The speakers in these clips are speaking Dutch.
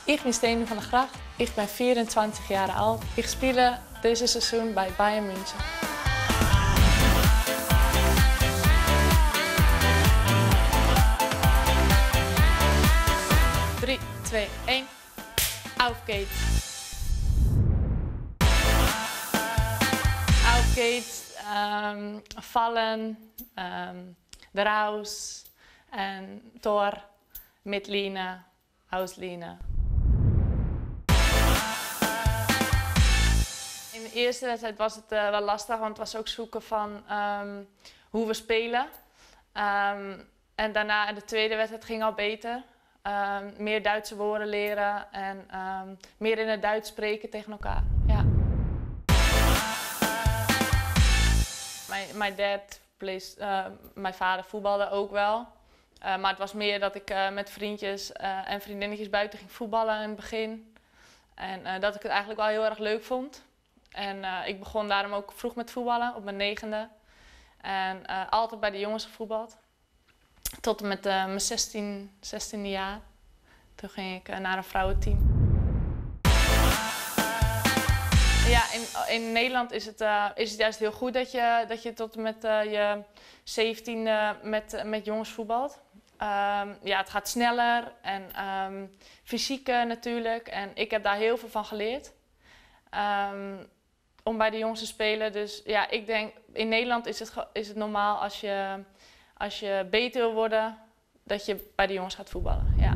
Ich bin Steno van der Gracht. Ich bin 24 Jahre alt. Ich spiele dieses Seizoen bei Bayern München. Drie, twee, één. Auf geht's. Auf geht's. Vallen, raus en Tor, midlinen, auslinen. In de eerste wedstrijd was het wel lastig, want het was ook zoeken van hoe we spelen. En daarna in de tweede wedstrijd ging al beter. Meer Duitse woorden leren en meer in het Duits spreken tegen elkaar. Ja. Mijn vader voetbalde ook wel. Maar het was meer dat ik met vriendjes en vriendinnetjes buiten ging voetballen in het begin. En dat ik het eigenlijk wel heel erg leuk vond. En ik begon daarom ook vroeg met voetballen, op mijn 9e. En altijd bij de jongens gevoetbald. Tot en met mijn 16e jaar. Toen ging ik naar een vrouwenteam. Ja, in Nederland is het juist heel goed dat je tot en met je 17e met jongens voetbalt. Ja, het gaat sneller en fysiek natuurlijk. En ik heb daar heel veel van geleerd. Om bij de jongens te spelen. Dus ja, ik denk, in Nederland is het normaal als je beter wil worden, dat je bij de jongens gaat voetballen. Ja.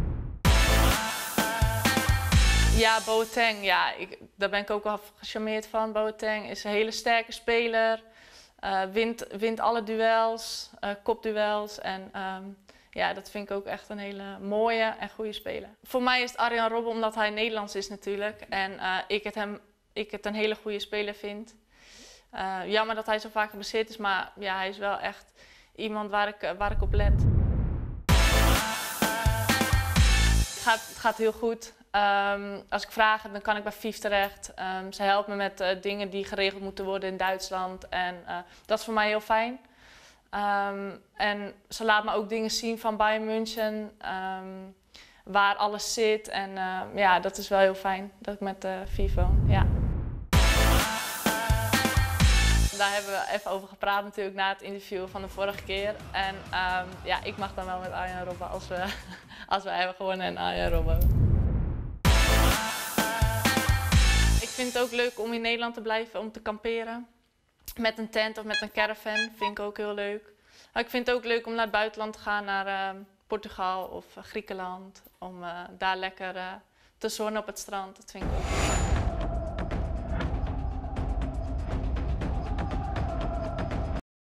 Ja, Boateng, ja, daar ben ik ook wel gecharmeerd van. Boateng is een hele sterke speler, wint alle duels, kopduels en ja, dat vind ik ook echt een hele mooie en goede speler. Voor mij is het Arjen Robben omdat hij Nederlands is natuurlijk en ik het een hele goede speler vind. Jammer dat hij zo vaak geblesseerd is, maar ja, hij is wel echt iemand waar ik op let. Het gaat heel goed. Als ik vraag, dan kan ik bij FIF terecht. Ze helpt me met dingen die geregeld moeten worden in Duitsland. En dat is voor mij heel fijn. En ze laat me ook dingen zien van Bayern München. Waar alles zit. En ja, dat is wel heel fijn dat ik met FIF woon. Ja. Daar hebben we even over gepraat natuurlijk na het interview van de vorige keer. En ja, ik mag dan wel met Arjen Robben als we hebben gewonnen en Arjen Robben. Ik vind het ook leuk om in Nederland te blijven, om te kamperen. Met een tent of met een caravan vind ik ook heel leuk. Maar ik vind het ook leuk om naar het buitenland te gaan, naar Portugal of Griekenland. Om daar lekker te zonnen op het strand, dat vind ik ook leuk.